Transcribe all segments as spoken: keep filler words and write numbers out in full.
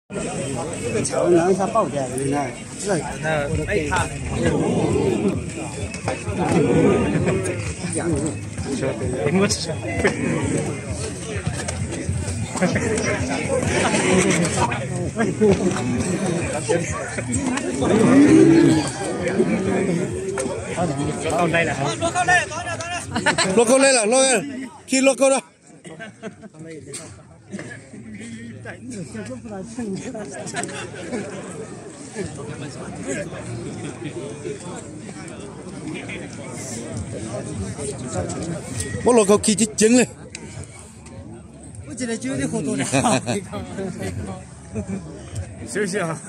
这个桥能它爆掉的，你看，是那没看。说的，没吃。落嚟啦！落嚟啦！落嚟啦！落嚟，去落嚟啦！我落個去整咧。 我今天酒的喝多了。 休息啊。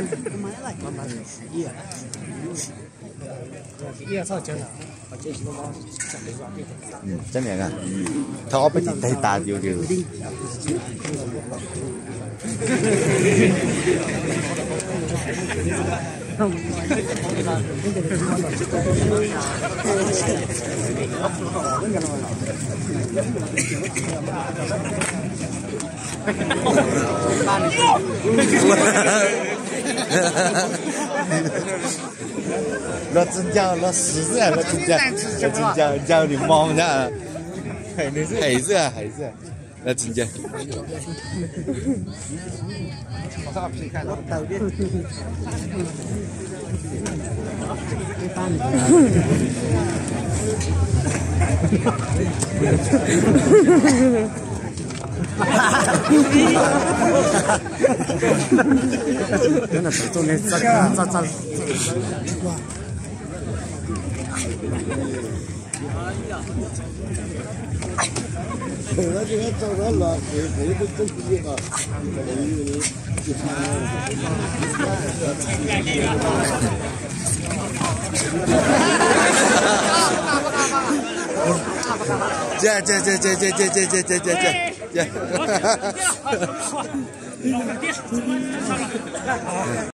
嗯，真係噶，睇我不停睇大條條。攞真膠，攞屎啫，攞真膠，攞真膠，膠你望下，係你係係啫，係啫，攞真膠。我上皮看到到底。 真的是重点，这这这。我这个找到了，可以可以都真不一样。 这这这这这这这这这这这。